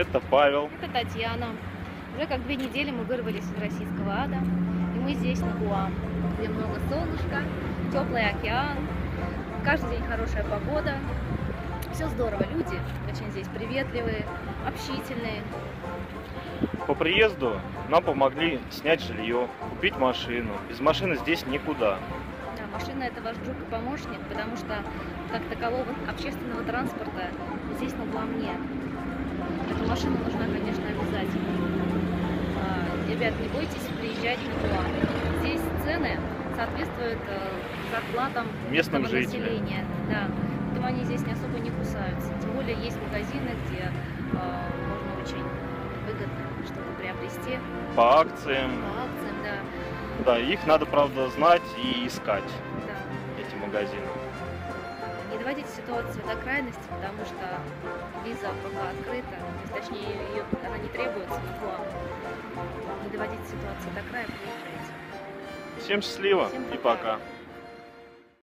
Это Павел. Это Татьяна. Уже как 2 недели мы вырвались из российского ада, и мы здесь, на Гуам, где много солнышка, теплый океан, каждый день хорошая погода. Все здорово, люди очень здесь приветливые, общительные. По приезду нам помогли снять жилье, купить машину. Без машины здесь никуда. Да, машина — это ваш друг и помощник, потому что как такового общественного транспорта здесь на Гуам нет. Эта машина нужна, конечно, обязательно. Ребят, не бойтесь приезжать на Гуам. Здесь цены соответствуют зарплатам Местным местного жителям. населения. Да. Поэтому они здесь не особо не кусаются. Тем более есть магазины, где можно очень выгодно что-то приобрести. По акциям. По акциям, да. Да, их надо, правда, знать и искать, Да. эти магазины. Не доводите ситуацию до крайности, потому что виза пока открыта, то есть, точнее, она не требуется на Гуам. Не доводите ситуацию до края, приезжайте. Всем счастливо Всем и пока. пока.